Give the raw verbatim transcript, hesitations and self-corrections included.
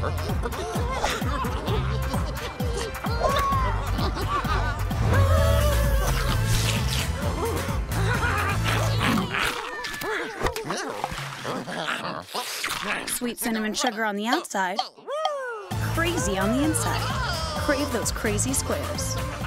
Sweet cinnamon sugar on the outside, crazy on the inside. Crave those crazy squares.